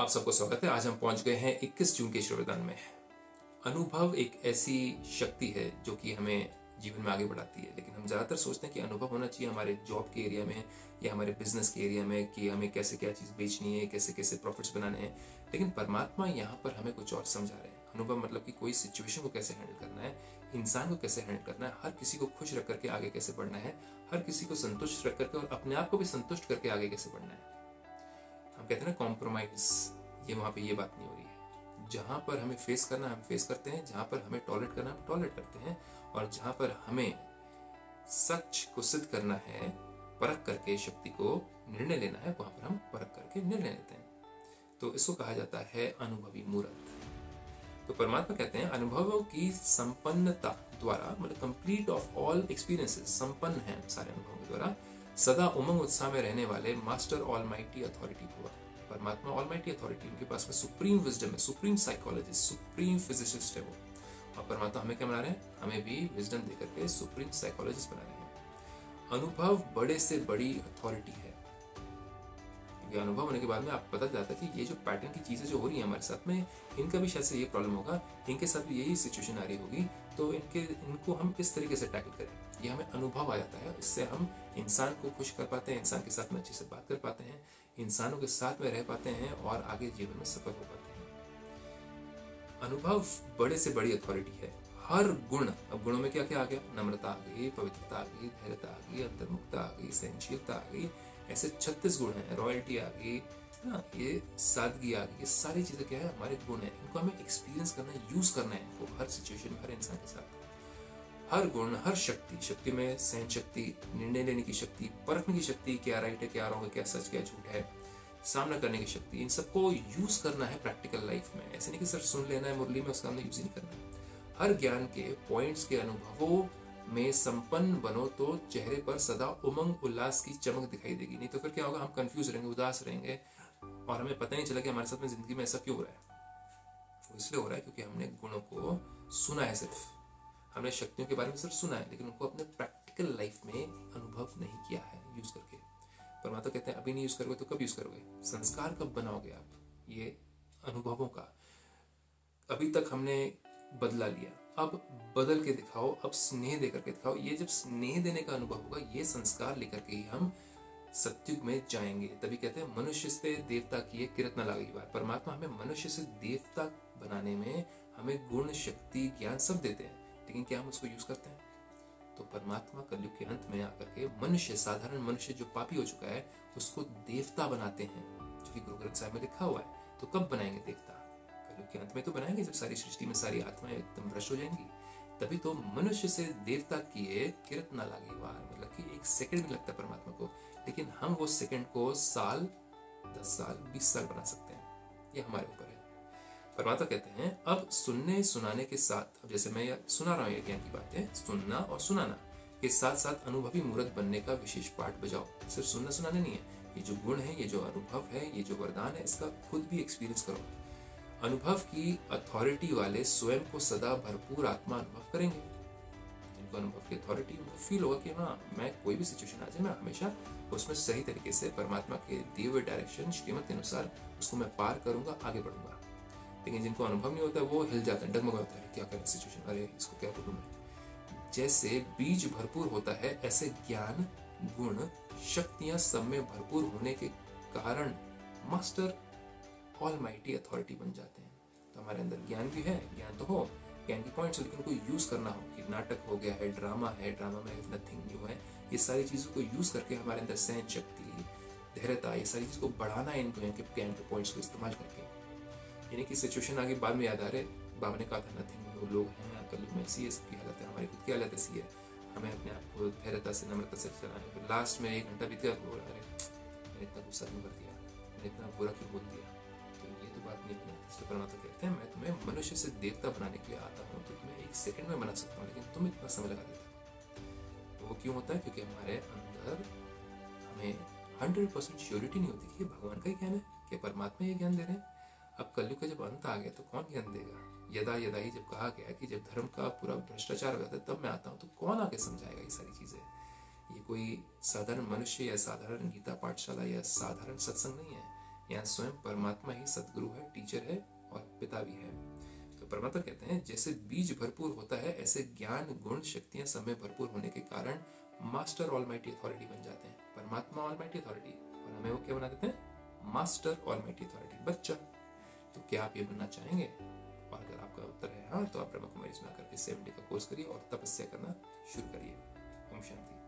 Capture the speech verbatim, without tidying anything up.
आप सबको स्वागत है। आज हम पहुंच गए हैं इक्कीस जून के ईश्वरदान में। अनुभव एक ऐसी शक्ति है जो कि हमें जीवन में आगे बढ़ाती है, लेकिन हम ज़्यादातर सोचते हैं कि अनुभव होना चाहिए हमारे जॉब के एरिया में या हमारे बिजनेस के एरिया में कि हमें कैसे क्या चीज़ बेचनी है, कैसे कैसे प्रॉफिट्स बनाने हैं। लेकिन परमात्मा यहाँ पर हमें कुछ और समझा रहे हैं। अनुभव मतलब कि कोई सिचुएशन को कैसे हैंडल करना है, इंसान को कैसे हैंडल करना है, हर किसी को खुश रख करके आगे कैसे बढ़ना है, हर किसी को संतुष्ट रख करके और अपने आप को भी संतुष्ट करके आगे कैसे बढ़ना है। हम कहते हैं ना कॉम्प्रोमाइज, ये वहाँ पे ये बात नहीं हो रही है। जहाँ पर हमें फेस करना हम फेस करते हैं, जहाँ पर हमें टॉलरेट करना हम टॉलरेट करते हैं, और जहाँ पर हमें सच को सिद्ध करना है, परख करके शक्ति को निर्णय लेना है, वहाँ पर हम परख करके निर्णय लेते हैं। तो इसको कहा जाता है अनुभवी मूर्त। तो परमात्मा कहते हैं अनुभवों की संपन्नता द्वारा, मतलब कंप्लीट ऑफ ऑल एक्सपीरियंसेस, संपन्न है सारे अनुभवों के द्वारा, सदा उमंग उत्साह में रहने वाले मास्टर ऑलमाइटी अथॉरिटी हुआ। परमात्मा ऑलमाइटी अथॉरिटी, उनके पास में सुप्रीम विजडम है, सुप्रीम साइकोलॉजिस्ट, सुप्रीम फिजिसिस्ट है वो। और परमात्मा हमें क्या बना रहे हैं? हमें भी विजडम देकर के सुप्रीम साइकोलॉजिस्ट बना रहे हैं। अनुभव बड़े से बड़ी अथॉरिटी है, क्योंकि अनुभव होने के बाद में आपको पता चलता है कि ये जो पैटर्न की चीजें जो हो रही है हमारे साथ में, इनका भी शायद से ये प्रॉब्लम होगा, इनके साथ भी यही सिचुएशन आ रही होगी, तो इनके इनको हम इस तरीके से टैकल करें। ये हमें अनुभव आ जाता है, इससे हम इंसान को खुश कर पाते हैं, इंसान के साथ में अच्छे से बात कर पाते हैं, इंसानों के साथ में रह पाते हैं और आगे जीवन में सफल हो पाते हैं। अनुभव बड़े से बड़ी अथॉरिटी है। हर गुण, अब गुणों में क्या क्या आ गया? नम्रता आ गई, पवित्रता आ गई, धैर्यता आ गई, अंतर्मुखता आ गई, सहनशीलता आ गई, ऐसे छत्तीस गुण हैं। रॉयल्टी आ गई ना, ये सादगी आ गई, ये सारी चीजें क्या है? हमारे गुण है। इनको हमें एक्सपीरियंस करना है, यूज करना है इनको हर सिचुएशन में, हर इंसान के साथ। हर गुण, हर शक्ति, शक्ति में सहन शक्ति, निर्णय लेने की शक्ति, परखने की शक्ति, क्या राइट है, क्या रॉन्ग है, क्या सच क्या झूठ है, सामना करने की शक्ति, इन सबको यूज करना है प्रैक्टिकल लाइफ में। ऐसे नहीं कि सर सुन लेना है मुरली में, उसका हमने यूज ही नहीं करना। हर ज्ञान के पॉइंट्स के अनुभवों में संपन्न बनो तो चेहरे पर सदा उमंग उल्लास की चमक दिखाई देगी। नहीं तो फिर क्या होगा? हम कंफ्यूज रहेंगे, उदास रहेंगे और हमें पता नहीं चला कि हमारे साथ में जिंदगी में ऐसा क्यों हो रहा है। वो इसलिए हो रहा है क्योंकि हमने गुणों को सुना है, सिर्फ हमने शक्तियों के बारे में सिर्फ सुना है, लेकिन उनको अपने प्रैक्टिकल लाइफ में अनुभव नहीं किया है यूज करके। परमात्मा कहते हैं अभी नहीं यूज करोगे तो कब यूज करोगे? संस्कार कब बनाओगे आप? ये अनुभवों का अभी तक हमने बदला लिया, अब बदल के दिखाओ, अब स्नेह देकर के दिखाओ। ये जब स्नेह देने का अनुभव होगा, ये संस्कार लेकर के ही हम सत्युग में जाएंगे। तभी कहते हैं मनुष्य से देवता किए किरत न लागी बार। परमात्मा हमें मनुष्य से देवता बनाने में हमें गुण, शक्ति, ज्ञान सब देते हैं, लेकिन क्या हम उसको यूज करते हैं? तो परमात्मा कलयुग के अंत में आकर के मनुष्य, साधारण मनुष्य जो पापी हो चुका है, उसको देवता बनाते हैं, जो कि गुरु ग्रंथ साहिब में लिखा हुआ है। तो कब बनाएंगे देवता? कलयुग के अंत में तो बनाएंगे, जब सारी सृष्टि में सारी आत्माएं एकदम भ्रष्ट हो जाएंगी। तभी तो मनुष्य से देवता किए किरत ना लागे वार, मतलब कि एक सेकंड में लगता है परमात्मा को, लेकिन हम वो सेकंड को साल, दस साल, बीस साल बना सकते हैं। ये हमारे ऊपर है। परमात्मा कहते हैं अब सुनने सुनाने के साथ, अब जैसे मैं सुना रहा हूँ ये ज्ञान की बातें, सुनना और सुनाना के साथ साथ अनुभवी मूर्त बनने का विशेष पाठ बजाओ। सिर्फ सुनना सुनाने नहीं है, ये जो गुण है, ये जो अनुभव है, ये जो वरदान है, इसका खुद भी एक्सपीरियंस करो। अनुभव की अथॉरिटी वाले स्वयं को सदा भरपूर आत्मा अनुभव करेंगे। जिनको अनुभव की अथॉरिटी, उनको फील होगा कि हाँ, मैं कोई भी सिचुएशन आ जाए, मैं हमेशा उसमें सही तरीके से परमात्मा के दिए हुए डायरेक्शन, श्रीमत के अनुसार उसको मैं पार करूंगा, आगे बढ़ूंगा। लेकिन जिनको अनुभव नहीं होता है, वो हिल जाता है, डगमगा होता है, क्या करें सिचुएशन, अरे इसको क्या बोलूं मैं। जैसे बीज भरपूर होता है, ऐसे ज्ञान, गुण, शक्तियां सब में भरपूर होने के कारण मास्टर ऑलमाइटी अथॉरिटी बन जाते हैं। तो हमारे अंदर ज्ञान भी है, ज्ञान तो हो, ज्ञान की पॉइंट्स, लेकिन उनको यूज करना हो। कि नाटक हो गया है, ड्रामा है, ड्रामा में नथिंग न्यू है, ये सारी चीजों को यूज करके हमारे अंदर सहन शक्ति, धैर्यता, ये सारी चीज को बढ़ाना है, इनको ज्ञान के पॉइंट्स को इस्तेमाल करके। यानी कि सिचुएशन आगे बाद में याद आ रहे, बाबा ने कहा था नथिंग न्यू, लोग हैं कलयुग में ऐसी है, सबकी हालत है, हमारी खुद की हालत ऐसी है, हमें अपने आप को धैर्यता से, नम्रता से चलाने। फिर लास्ट में एक घंटा बीत गया, बोल अरे मैंने इतना गुस्सा क्यों कर दिया, मैंने इतना बुरा क्यों बोल दिया। तो ये तो बात नहीं है। इसलिए परमात्मा कहते हैं मैं तुम्हें मनुष्य से देवता बनाने के लिए आता हूँ, तो तुम्हें एक सेकंड में बना सकता हूँ, लेकिन तुम इतना समय लगा देते। वो क्यों होता है? क्योंकि हमारे अंदर हमें हंड्रेड परसेंट श्योरिटी नहीं होती कि ये भगवान का ही ज्ञान है, कि परमात्मा ये ज्ञान दे रहे हैं। अब कलयुग का जब अंत आ गया तो कौन ज्ञान देगा? यदा यदा ही जब कहा गया कि जब धर्म का पूरा भ्रष्टाचार हो जाता है तब मैं आता हूँ, तो कौन आके समझाएगा ये सारी चीजें? ये कोई साधारण मनुष्य या साधारण गीता पाठशाला या साधारण सत्संग नहीं है, यहाँ स्वयं परमात्मा ही सदगुरु है, टीचर है और पिता भी है। तो परमात्मा कहते हैं जैसे बीज भरपूर होता है ऐसे ज्ञान गुण शक्तियां सब में भरपूर होने के कारण मास्टर ऑलमाइटी अथॉरिटी बन जाते हैं। परमात्मा ऑलमाइटी अथॉरिटी और हमें वो क्या बना देते हैं? मास्टर ऑलमाइटी अथॉरिटी, बच्चा। तो क्या आप ये बनना चाहेंगे? और अगर आपका उत्तर है हाँ, तो आप ब्रह्म कुमारी में आकर के सेवन डे का कोर्स करिए और तपस्या करना शुरू करिए। ओम शांति।